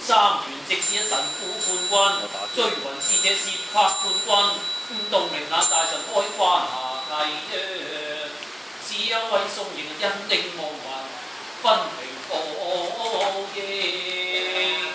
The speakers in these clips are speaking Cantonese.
三元直是一神虎冠軍，追魂使者攝魄冠軍，五道明眼大神開關下計只有位送迎因定無雲，分平報應。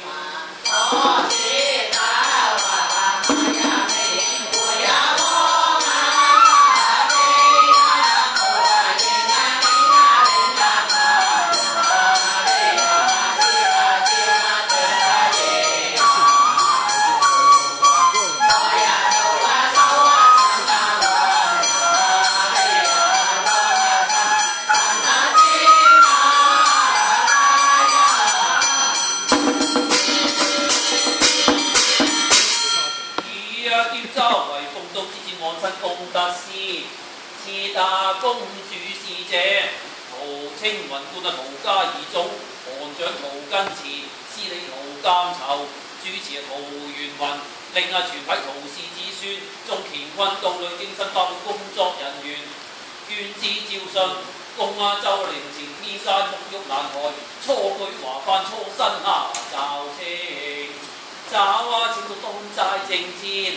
是大公主使者，陶青雲冠啊，陶家二祖，行長陶根慈，司理陶監籌，主持啊陶元雲，另啊全體陶氏子孫，眾乾坤道裏經身包括工作人員，願旨照信，共啊周陵前天山沐浴難抬，初舉華範初身下驟清，找啊前到東寨正戰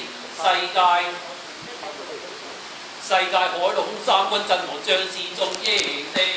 世界海陸空三軍陣和將士眾英地。